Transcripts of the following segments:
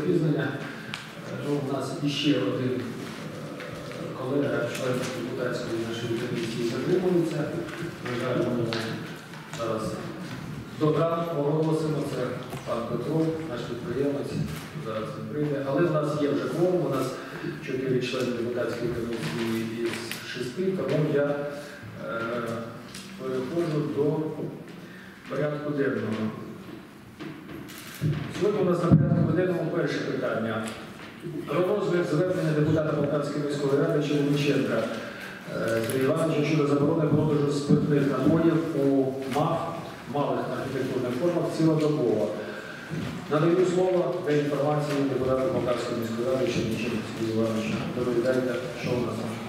запізнення. У нас іще один колега, член депутатської нашої комісії, затримується. На жаль, ми зараз добра оголосимо. Це пан Петро, наш підприємець, зараз він прийде. Але в нас є вже кворум, у нас 4 члени депутатської комісії із 6, тому я переходжу до порядку денного. Сьогодні у нас на порядку денному перше питання. Про розгляд звернення депутата Полтавської міської ради Черниченка Сергія Івановича щодо заборони продажу спиртних напоїв у малих архітектурних формах цілодобово. Надаю слово для інформації депутата Полтавської міської ради Черниченка Сергія Івановича. Доповідайте, що у нас там.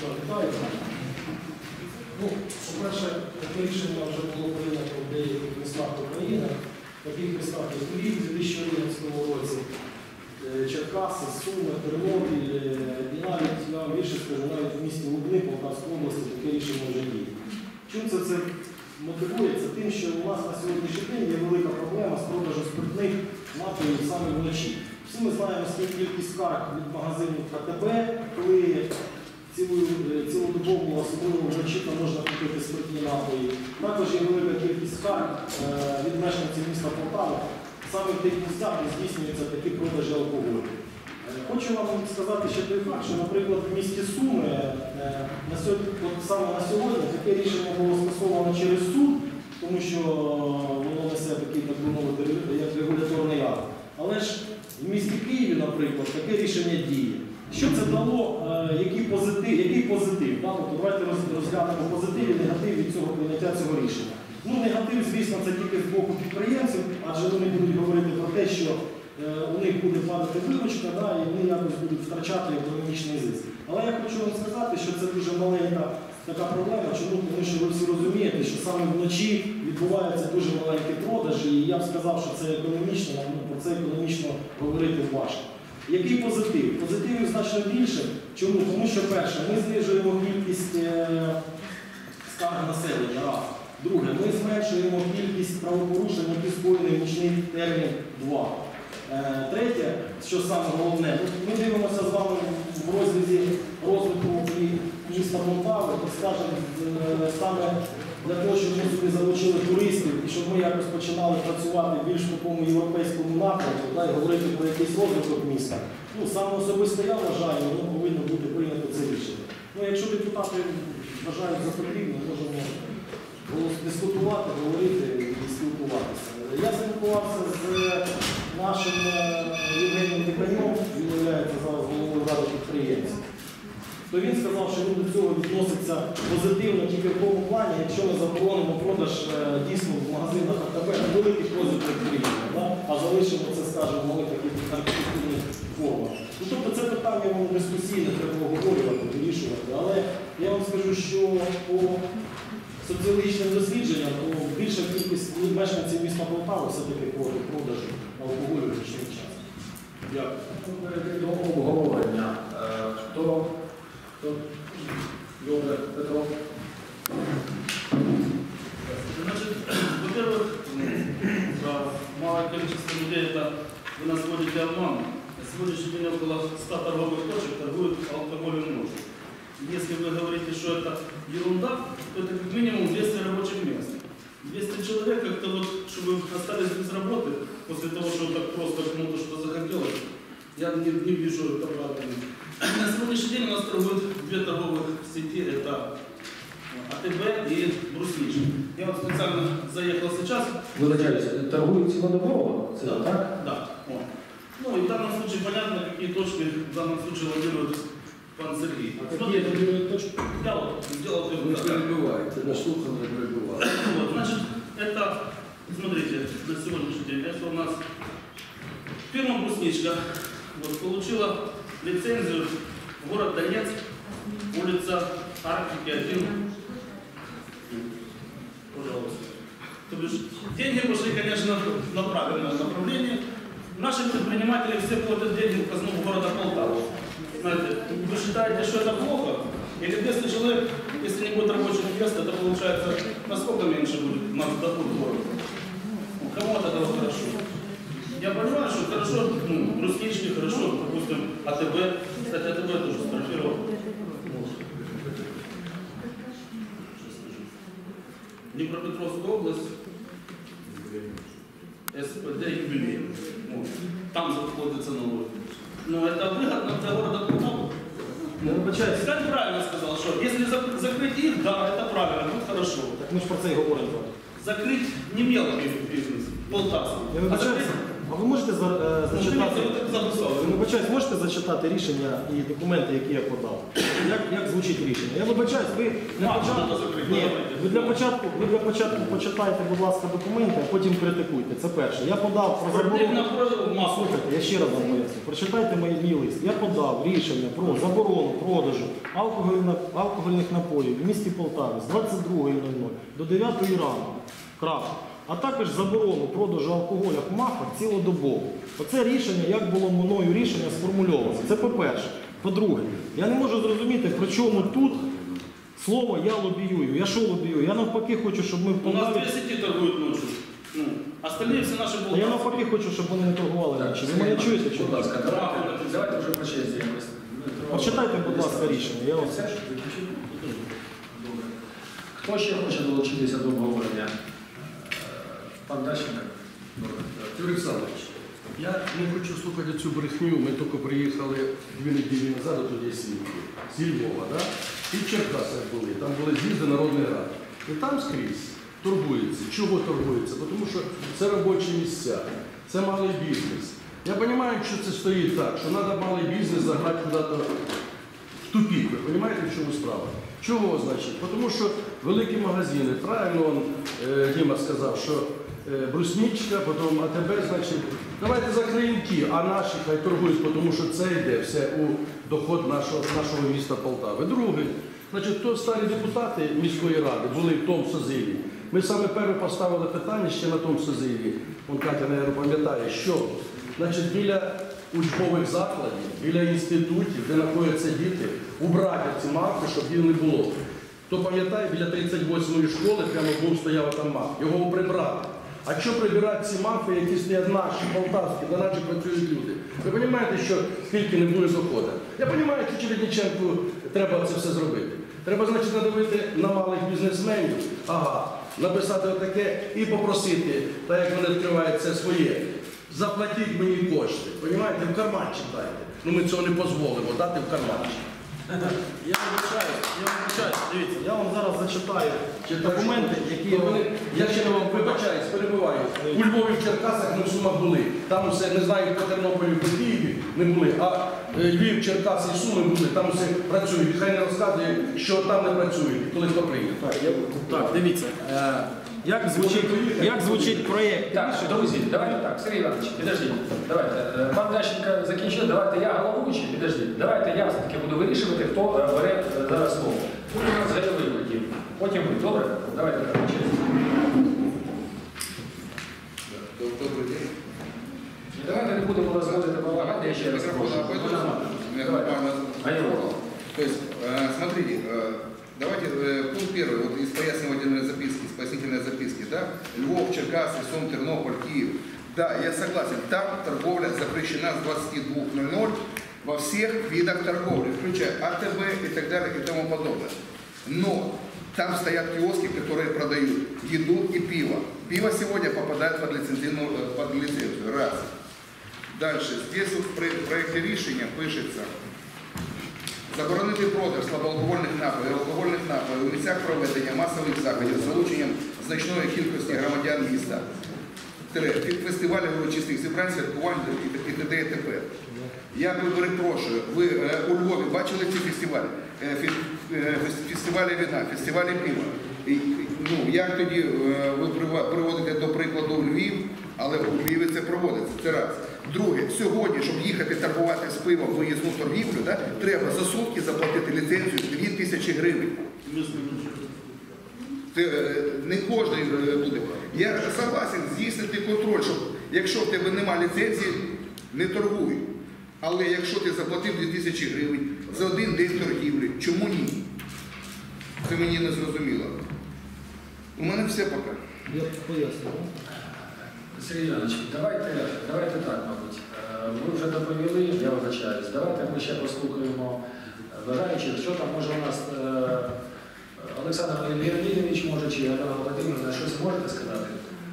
По-перше, таке рішення вже було прийнято в деяких містах України, в таких містах, як Львів у 2011 році, Черкаси, Суми, Тернопіль, і навіть, я вам більше скажу, навіть в місті Лубни, Полтавської області таке рішення вже є. Чим це мотивується? Тим, що у нас на сьогоднішній день є велика проблема з продажем спиртних напоїв саме вночі. Всі ми знаємо, скільки кількість скарг від магазинів КТБ, коли цілодобово, особливо вночі, там можна купити спиртні напої. Також є велика кількість скарг від мешканців міста Полтави. Саме в тих місцях здійснюються такі продажі алкоголю. Хочу вам сказати ще той факт, що, наприклад, в місті Суми саме на сьогодні таке рішення було скасовано через суд, тому що воно несе такий, так би мовити, як регуляторний акт. Але ж в місті Києві, наприклад, таке рішення діє. Що це дало, який позитив? Давайте розглянемо позитив і негатив від цього прийняття цього рішення. Негатив, звісно, це тільки з боку підприємців, адже вони будуть говорити про те, що у них буде падати виручка, і вони якось будуть втрачати економічний зиск. Але я хочу вам сказати, що це дуже маленька така проблема. Чому? Тому що ви всі розумієте, що саме вночі відбуваються дуже маленькі продажі, і я б сказав, що це економічно, про це економічно говорити важко. Який позитив? Позитивів значно більше. Чому? Тому що, перше, ми знижуємо кількість скарг населення. Раз. Друге, ми зменшуємо кількість правопорушень, які скоєні в нічний термін 2. Третє, що саме головне, ми дивимося з вами в розрізі розвитку міста Полтави, так скажемо, саме для того, щоб ми собі залучили туристів і щоб ми якось починали працювати більш в такому європейському напрямку, і говорити про якийсь розвиток міста. Саме особисто я вважаю, воно повинно бути прийнято це рішення. Якщо депутати вважають за потрібне, можемо дискутувати, говорити і спілкуватися. Я спілкувався з нашим Євгенієм Диканьом, він є зараз головою ради підприємців. То він сказав, що він до цього відноситься позитивно тільки в тому плані, якщо ми заборонимо продаж дійсно в магазинах АТБ на великих розвитках приїздів, а залишимо це, скажімо, в малих таких архітектурних формах. Тобто це питання дискусійне, треба обговорювати, вирішувати. Але я вам скажу, що по соціологічним дослідженням, то більша кількість мешканців міста Полтави все-таки проти продажу алкоголю в нічний час. Дякую. До обговорення. Хто? Добре, Петро. Значит, во-первых, малое количество людей это вы нас вводите обман. На сегодняшний день около 100 торговых точек торгуют алкоголем ночью. Если вы говорите, что это ерунда, то это как минимум 200 рабочих мест. 200 человек, как-то вот, чтобы остались без работы, после того, что так просто кому-то что захотелось, я не вижу это правильно. На сегодняшний день у нас торгуют 2 торговых сети, это АТБ и Брусничный. Я вот специально заехал сейчас. Вы начали, торгуют цілодобово? Да, так? Да. И в данном случае понятно, какие точки в данном случае лоббирует пан Сергей. А какие лоббируют точки? Я вот сделал не перебивает, это слуха не перебивает. Значит, это, смотрите, на сегодняшний день, это у нас фирма Брусничка получила лицензию город Донецк, улица Арктики 1. Пожалуйста. То бишь, деньги пошли, конечно, на правильное направление. Наши предприниматели все платят деньги в казну города Полтавы. Знаете, вы считаете, что это плохо? Или 200 человек, если не будет рабочего места, это получается насколько меньше будет у нас доход в городе? Кому от этого хорошо? Я понимаю, что хорошо, ну, бруснички, хорошо, допустим, АТБ. Кстати, АТБ тоже сфотографировал. Днепропетровская область, СПД юбилей. Вот. Там заходится налог. Но это выгодно для города Полтавы. Я вибачаюсь, Кстати, правильно сказал, что если закрыть их, да, это правильно, будет хорошо. так ми ж про це і говоримо. Закрыть не мелкий бизнес, полтавский. Я вибачаюсь, а ви можете зачитати? Ви вибачаюсь, можете зачитати рішення і документи, які я подав? Як звучить рішення? Я вибачаюсь, ви для початку, ви для початку почитайте, будь ласка, документи, а потім критикуйте. Це перше. Я подав про заборону. Слухайте, я ще раз вам поясню. Прочитайте мій лист. Я подав рішення про заборону продажу алкогольних напоїв в місті Полтаві з 22:00 до 9 ранку. Крапка. А також заборону продажу алкоголя в МАФах цілодобово. Оце рішення, як було мною рішення сформульовано. Це по-перше. По-друге, я не можу зрозуміти, при чому тут слово «я лобіюю». Я що лобіюю? Я навпаки хочу, щоб ми в У нас Полтаві... 2 сети торгуют ночью. Ну, остальные все наши Я полтавские. навпаки хочу, щоб вони не торгували Так, ночі. Ви мене чуєте чи будь ні? ласка, давайте вже по черзі якось. Почитайте, будь ласка, рішення. Я вам... Все ж закінчив? Добре. Хто ще хоче долучитися до обговорення? Пан Дащенко? Добре. Юрій Олександрович, я не хочу слухати цю брехню. Ми тільки приїхали 2 неділі назад туди зі Львова, да? І в Черкасах були, там були з'їзди Народної Ради. І там скрізь торгується. Чого торгується? Тому що це робочі місця, це малий бізнес. Я розумію, що це стоїть так, що треба малий бізнес загнати куди-то в тупік. Ви розумієте, в чому справа? Чого, значить? Тому що великі магазини, правильно он, Діма сказав, що брусничка, потім АТБ, значить, давайте закриємо ті, а наші хай торгують, тому що це йде все у доход нашого міста Полтави. Друге, значить, то старі депутати міської ради були в тому созиві. Ми саме перше поставили питання ще на тому созиві, он Катя, мабуть, пам'ятає, що, значить, біля учбових закладів, біля інститутів, де знаходяться діти, убрати ці марки, щоб їх не було. Хто пам'ятає, біля 38-ї школи прямо був стояв там мав. Його прибрати. А що прибирати ці мафи, які стоять наші, полтавські, на наші працюють люди? Ви розумієте, що скільки не буде доходу? Я розумію, що Чередниченку треба це все зробити. Треба, значить, надавити на малих бізнесменів, написати отаке і попросити, так як вони відкривають це своє, заплатіть мені кошти. Розумієте, в карман читайте. Ну ми цього не дозволимо, дати в карман. Я вибачаюсь, дивіться, я вам зараз зачитаю документи, які Я ще вам вибачаюсь, перебиваю. У Львові, в Черкасах ми в Сумах були. Там усе, не знаю, по Тернополі, по Києві не були, а Львів, Черкаси і Суми були, там усе працюють. Хай не розказує, що там не працюють, коли хто прийде. Так, дивіться, як звучить проєкт. Так, друзі, давайте так, Сергій Іванович, підождіть. Давайте. Пан Дащенко закінчив, давайте я головуючий, підождіть. Давайте я все-таки буду вирішувати, хто бере зараз слово. Заявив тоді. Потім ви, добре? Давайте так, через. Добрый день. Давайте не будемо розводити балагати, я ще раз прошу. То есть, смотрите, давайте пункт первый, вот из пояснительной записки, да, Львов, Черкассы, Сум, Тернополь, Киев. Да, я согласен, там торговля запрещена с 22:00 во всех видах торговли, включая АТБ и так далее и тому подобное. Но там стоят киоски, которые продают еду и пиво. Пиво сегодня попадает под лицензию. Раз. Дальше. Здесь вот в проекте решения пишется: заборонити продаж слабоалкогольних напоїв, алкогольних напоїв у місцях проведення масових заходів з залученням значної кількості громадян міста, фестивалів урочистих зібрань, святкувань і т.д. і т.п. Я перепрошую, ви у Львові бачили ці фестивалі? Фестивалі вина, фестивалі пива. Ну, як тоді ви приводите до прикладу Львів, але у Львові це проводиться, це раз. Друге, сьогодні, щоб їхати торгувати з пивом в виїзну торгівлю, да, треба за сутки заплатити ліцензію 2000 гривень. Це не кожен буде. Я согласен здійснити контроль, щоб якщо в тебе немає ліцензії, не торгуй. Але якщо ти заплатив 2000 гривень за один день торгівлі, чому ні? Це мені не зрозуміло. У мене все поки. Я поясню. Сергій Іванович, давайте так, мабуть. Ми вже доповіли, я вибачаюсь. Давайте ми ще послухаємо бажаючих. Що там може у нас Олександр Леонідович може, чи Галина Володимирівна, щось можете сказати?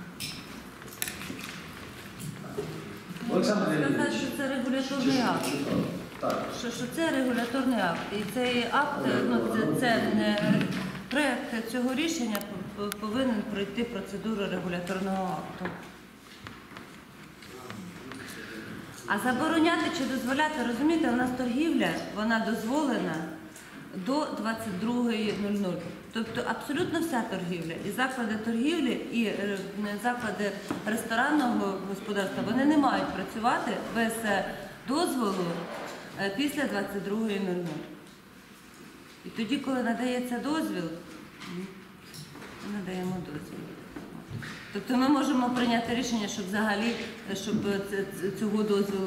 Олександр Сказати, Леонідович. що це регуляторний акт. Так. Що це регуляторний акт. І цей акт, проєкт цього рішення повинен пройти процедуру регуляторного акту. А забороняти чи дозволяти, розумієте, у нас торгівля, вона дозволена до 22:00. Тобто абсолютно вся торгівля. І заклади торгівлі, і заклади ресторанного господарства, вони не мають працювати без дозволу після 22:00. І тоді, коли надається дозвіл, ми надаємо дозвіл. Тобто ми можемо прийняти рішення, щоб взагалі, щоб цього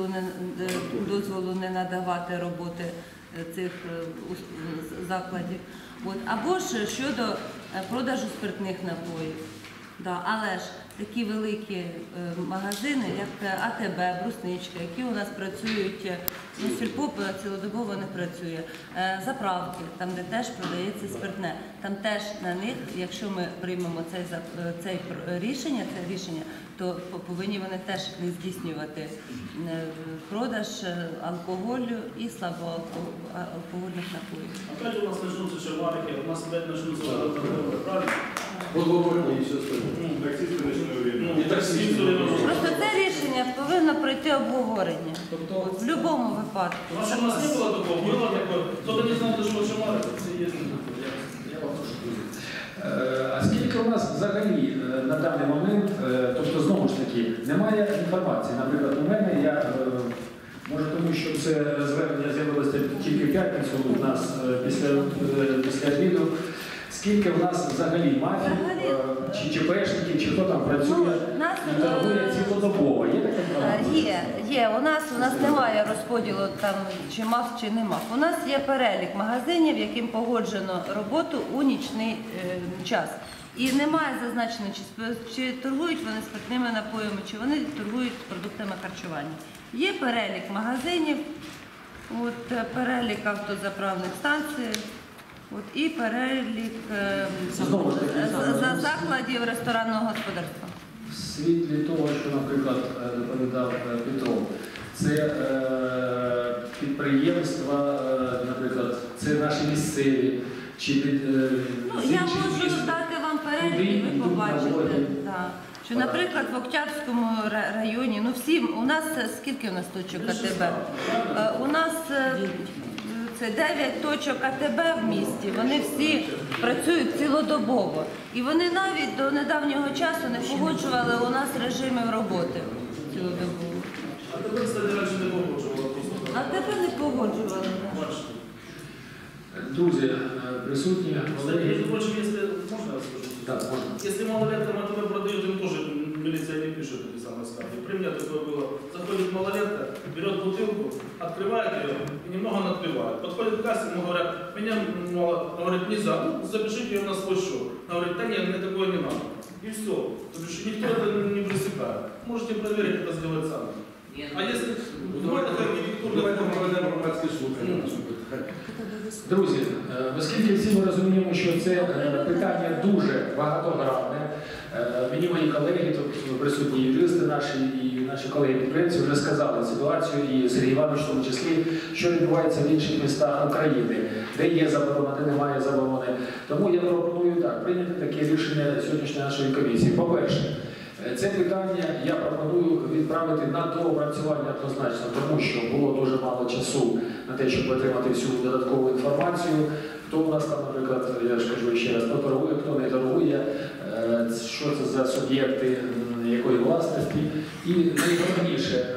дозволу не надавати роботи цих закладів. От. Або ж щодо продажу спиртних напоїв. Да. Але ж такі великі магазини, як АТБ, Брусничка, які у нас працюють, сільпо цілодобово не працює, заправки, там де теж продається спиртне, там теж на них, якщо ми приймемо це рішення, то повинні вони теж не здійснювати продаж алкоголю і слабоалкогольних напоїв. Опять у нас начнутся шармарики, у нас опять начнутся торговля, правильно? Подговорення і все остальне. Ну, таксисты, Просто це рішення повинно пройти обговорення. Тобто, В будь-якому випадку. у нас не было такого, было такое. Кто-то не знал, что шармарики, это есть. я вам прошу, друзі. А скільки у нас взагалі на даний момент, тобто знову ж таки, немає інформації. Наприклад, у мене може тому, що це звернення з'явилося тільки в п'ятницю у нас після обіду. Скільки в нас взагалі мафій, чи ЧПшників, чи хто там працює, і торгує цілодобово? Є така інформація? Є. У нас немає розподілу там чи мав, чи не мав. У нас є перелік магазинів, яким погоджено роботу у нічний час. І немає зазначено, чи торгують вони спиртними напоями, чи вони торгують продуктами харчування. Є перелік магазинів, перелік автозаправних станцій. І перелік закладів ресторанного господарства. В світлі того, що, наприклад, доповідав Петро, це підприємства, наприклад, це наші місцеві, чи Я можу дати вам перелік, і ви побачите. Що, наприклад, в Октябрському районі, у нас, скільки у нас точок АТБ? У нас це 9 точок АТБ в місті, вони всі працюють цілодобово. І вони навіть до недавнього часу не погоджували у нас режимів роботи цілодобово. А тепер, кстати, раніше не погоджувала просто. А тепер не погоджували. Бачите. Друзі, присутні, колеги. Между прочим, если можно я скажу? Так, можна. Если малолеткам АТБ продают, им тоже милиция не пишет эти самые сказки. При мне такое было. Заходит малолетка, берет бутылку, открывает ее и немного надпивает. Подходит к кассе, ему говорят, меня мало, говорит, нельзя, запишите ее на свой счет. Говорит, да нет, мне такое не надо. И все. То есть никто это не пресекает. Можете проверить, это сделать сами. А если Давайте проведемо громадські слухання. Друзі, оскільки всі ми розуміємо, що це питання дуже багатогранне, мені мої колеги, тут присутні юристи наші і наші колеги-підприємці вже сказали ситуацію, і Сергій Іванович в тому числі, що відбувається в інших містах України, де є заборона, де немає заборони. Тому я пропоную так, прийняти таке рішення сьогоднішньої нашої комісії. По-перше, це питання я пропоную відправити на доопрацювання однозначно, тому що було дуже мало часу на те, щоб отримати всю додаткову інформацію. Хто у нас там, наприклад, я ж кажу ще раз, хто торгує, хто не торгує, що це за суб'єкти, якої власності. І найголовніше,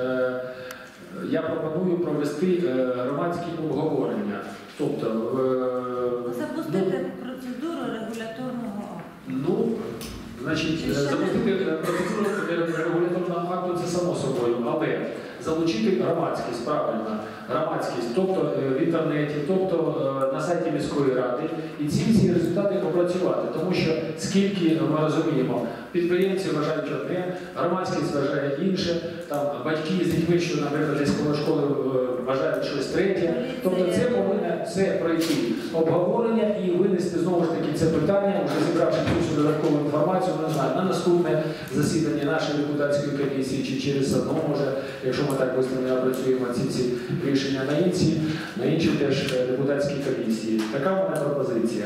я пропоную провести громадські обговорення. Тобто, Запустити процедуру регуляторного акту. Значить, запустити процедуру регуляторного акту це само собою, але залучити громадськість, правильно, громадськість, тобто в інтернеті, тобто на сайті міської ради, і ці всі результати попрацювати. Тому що скільки ми розуміємо, підприємці вважають одне, громадськість вважає інше, там батьки з дітьми, що, наприклад, десь коло школи вважають щось третє. Тобто це повинно все пройти обговорення і винести знову ж таки це питання, вже зібравши цю додаткову інформацію, не знаю, на наступне засідання нашої депутатської комісії чи через одно, може, якщо ми так швидко не опрацюємо ці всі рішення на інші теж депутатські комісії. Така в мене пропозиція.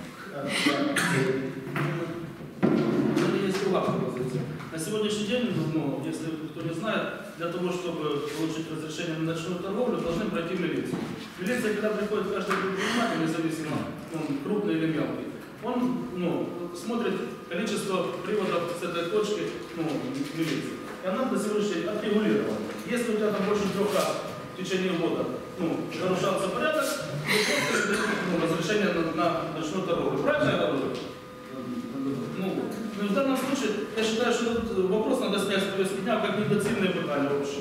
У меня есть другая пропозиция. На сегодняшний день, ну, если кто не знает, для того, чтобы получить разрешение на ночную торговлю, должны пройти милицию. Милиция, когда приходит каждый предприниматель, независимо, он крупный или мелкий, он, ну, смотрит количество приводов с этой точки, ну, милиции. И она на сегодняшний день отрегулирована. Если у тебя там больше 3 раз в течение года, ну, нарушался порядок, то просто, ну, разрешение на ночную торговлю. Правильно я говорю? Ну, в данном случае, я считаю, что этот вопрос надо снять с повестки дня как недоцільне питання вообще.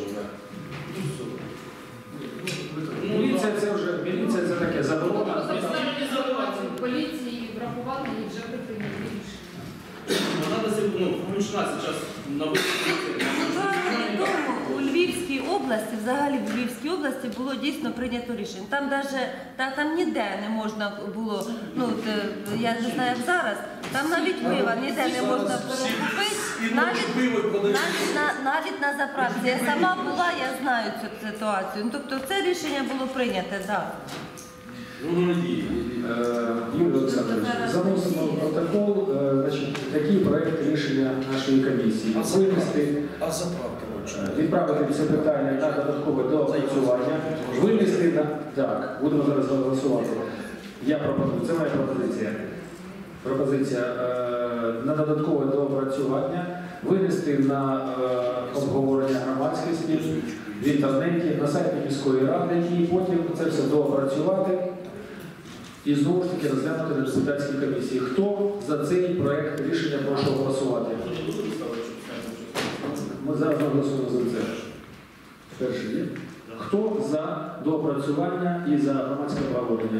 Міліція це таке заборона. Поліції врахувати і вже прийняти рішення. Надо включена сейчас на Відомо, у Львівській області, взагалі в Львівській області було дійсно прийнято рішення. Там ніде не можна було, ну от, я не знаю як зараз, там навіть пива ніде не можна було купити, навіть на заправці. Я сама була, я знаю цю ситуацію. Ну, тобто це рішення було прийнято, так. Юрій Олександрович, заносимо в протокол, значить, такий проект рішення нашої комісії. Винести, відправити це питання на додаткове доопрацювання, винести на... Так, будемо зараз голосувати. Я пропоную, це моя пропозиція. На додаткове доопрацювання, винести на обговорення громадськості в інтернеті, на сайті міської ради і потім це все доопрацювати. І знову ж таки розглянути на депутатській комісії. Хто за цей проект рішення прошу голосувати? Ми зараз голосуємо за це. Перший є. Хто за доопрацювання і за громадське обговорення?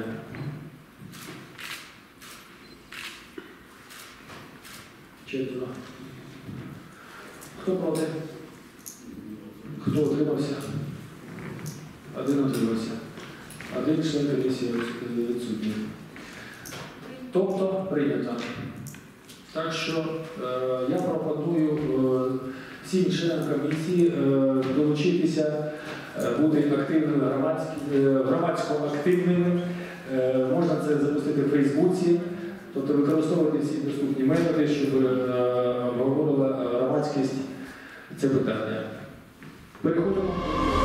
Четверо. Хто проти? Хто утримався? Один утримався. Один член комісії відсутній. Тобто прийнято. Так що я пропоную всім членам комісії долучитися, бути активними, громадсько активними. Можна це запустити в Фейсбуці, тобто використовувати всі доступні методи, щоб обговорила громадськість це питання. Переходимо.